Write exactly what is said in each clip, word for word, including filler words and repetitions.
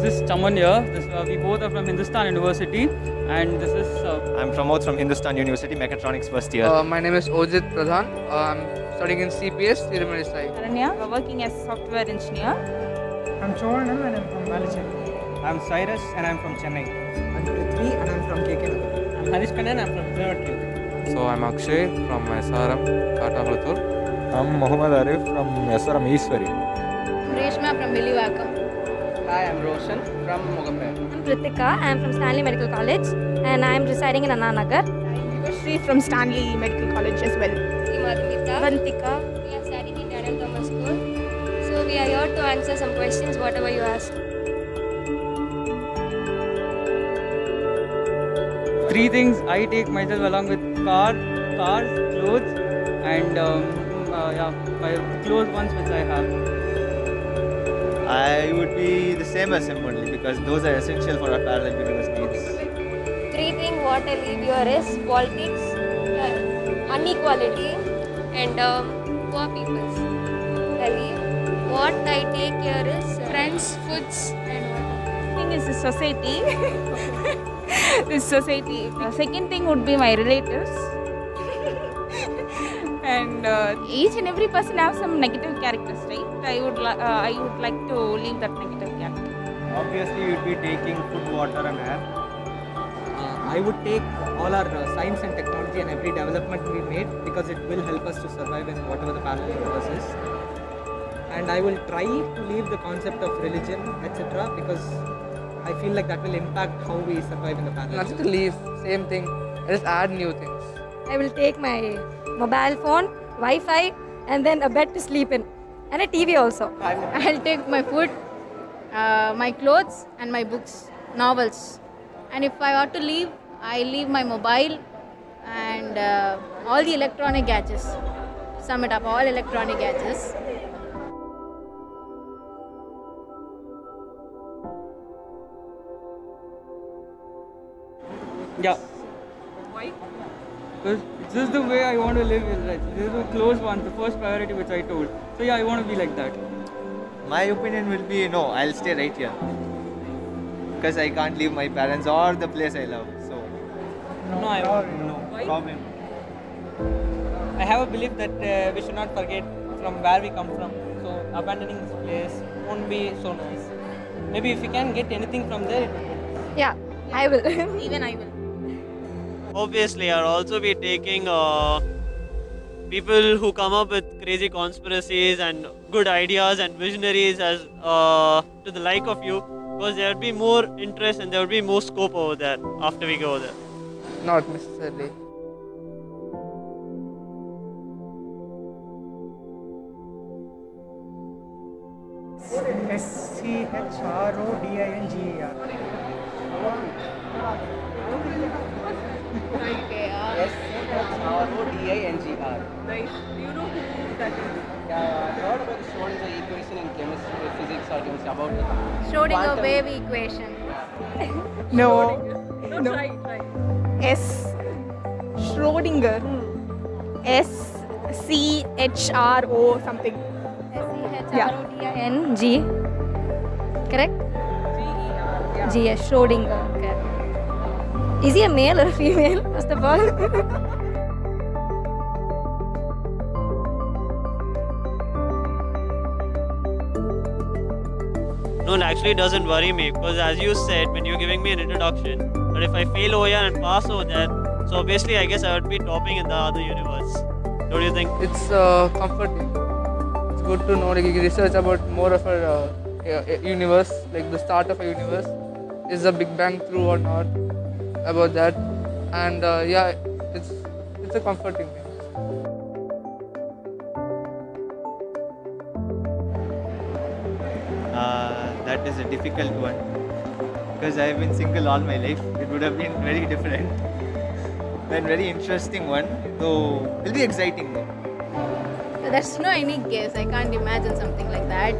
this is Chaman here. This, uh, we both are from Hindustan University, and this is. Uh, I'm Pramod from Hindustan University, Mechatronics first year. Uh, my name is Ojit Pradhan. Uh, I'm studying in C P S, Tirumali Sai. Aranya, working as software engineer. I'm Chovan and I'm from Velachery. I'm Cyrus and I'm from Chennai. I'm Prithvi and I'm from K K Nagar. I'm Harish Kannan and I'm from Trivandrum. So I'm Akshay from S R M, Katavalathur. I'm Mohammad Arif from S R M Eastwari. I'm Reshma from Villivakam. Hi, I'm Roshan from Mogampet. I'm Prithika. I'm from Stanley Medical College and I'm residing in Anna Nagar. I'm Shri from Stanley Medical College as well. Madhumita. Vantika. We are studying in Daniel Thomas School. So we are here to answer some questions, whatever you ask. Three things I take myself along with car, cars, clothes, and um, uh, yeah, my clothes ones which I have. I would be the same as him only because those are essential for our parallel universe needs. Three things what I leave here is politics, uh, inequality, and um, poor peoples. I leave. What I take here is friends, foods, and what? Thing is the society. This society. The second thing would be my relatives. And uh, each and every person have some negative characters, right? I would uh, I would like to leave that negative character. Obviously, you'd be taking food, water, and air. Uh, I would take all our uh, science and technology and every development we made because it will help us to survive in whatever the parallel universe is. And I will try to leave the concept of religion, et cetera because I feel like that will impact how we survive in the parallel Nothing to universe. leave, same thing. I just add new things. I will take my mobile phone, Wi-Fi, and then a bed to sleep in, and a T V also. I'll take my food, uh, my clothes, and my books, novels. And if I want to leave, I leave my mobile and uh, all the electronic gadgets. Sum it up, all electronic gadgets. Yeah. Why? Because this is the way I want to live. Right? This is the close one, the first priority which I told. So yeah, I want to be like that. My opinion will be no, I'll stay right here. Because I can't leave my parents or the place I love. So No, no I won't. No Why? problem. I have a belief that uh, we should not forget from where we come from. So abandoning this place won't be so nice. Maybe if we can get anything from there, it would be nice. Yeah, I will. Even I will. Obviously, I'll also be taking uh, people who come up with crazy conspiracies and good ideas and visionaries as uh, to the like of you, because there will be more interest and there will be more scope over there after we go there. Not necessarily. S C H R O D I N G E R. Okay, uh, S H R O D I N G R. Right. Do you know who that is? Yeah, I heard about the Schrodinger equation in chemistry, physics, or chemistry about Schrodinger quantum- wave equation. No. No, No. try, try. S. Schrodinger. S C H R O something. S C H R O D I N G. Correct? G E R. Yeah. G S Schrodinger. Okay. Is he a male or a female? First of all. No, it actually doesn't worry me because as you said when you're giving me an introduction, that if I fail over here and pass over there, so obviously I guess I would be topping in the other universe. Don't you think? It's uh, comforting. It's good to know, like you research about more of a uh, a- a universe, like the start of a universe. Is the Big Bang true or not? About that, and uh, yeah, it's it's a comforting thing. uh, that is a difficult one. Because I've been single all my life. It would have been very different. Then very interesting one. Though it'll be exciting though. There's no any guess. I can't imagine something like that.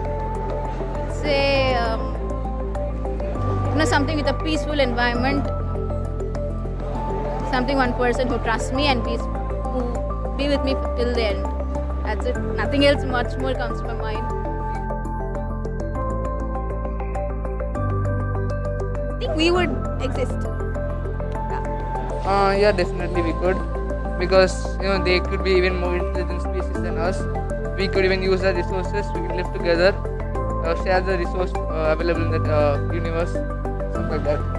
Say, um, you know, something with a peaceful environment. Something one person who trusts me and be, who be with me till the end. That's it. Nothing else much more comes to my mind. we would exist? Uh, yeah, definitely we could, because you know they could be even more intelligent species than us. We could even use the resources. We could live together, uh, share the resource uh, available in the uh, universe, something like that.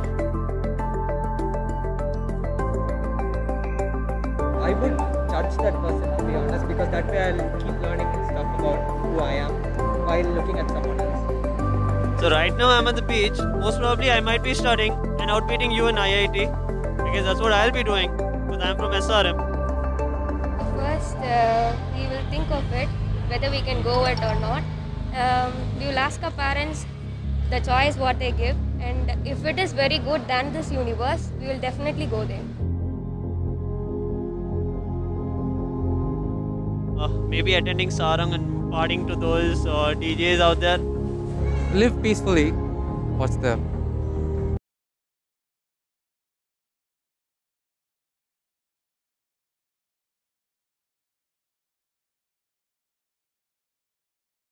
I would judge that person, to be honest, because that way I'll keep learning stuff about who I am while looking at someone else. So right now I'm at the beach. Most probably I might be studying and outbeating you in I I T, because that's what I'll be doing, because I'm from S R M. First, uh, we will think of it, whether we can go it or not. Um, we will ask our parents the choice what they give, and if it is very good than this universe, we will definitely go there. Uh, maybe attending Sarang and partying to those uh, D Js out there. Live peacefully, watch the